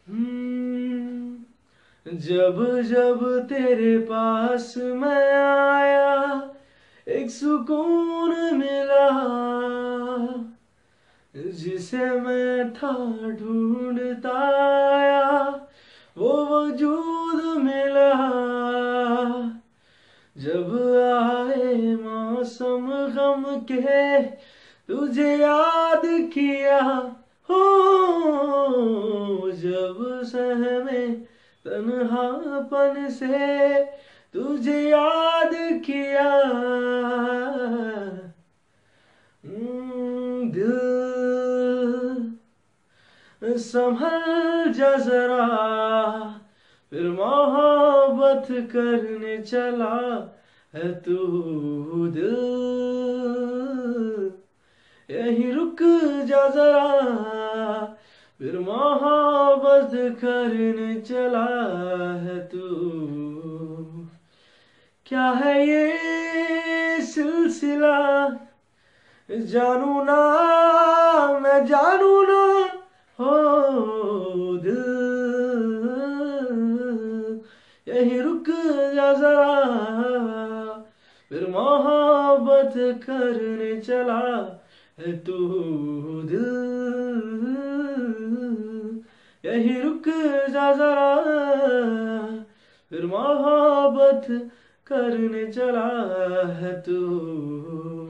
जब जब तेरे पास मैं आया एक सुकून मिला, जिसे मैं था ढूंढता आया वो वजूद मिला। जब आए मौसम गम के तुझे याद किया हो, जब सहमे तन्हापन से तुझे याद किया। दिल संभल जा जरा, फिर मोहब्बत करने चला है तू। दिल यहीं रुक जा जरा, फिर मोहब्बत करने चला है तू। क्या है ये सिलसिला, जानू ना मैं जानू ना हो। दिल यहीं रुक जा जरा, फिर मोहब्बत करने चला है तू। दिल यहीं रुक जा जरा, फिर मोहब्बत करने चला है तू।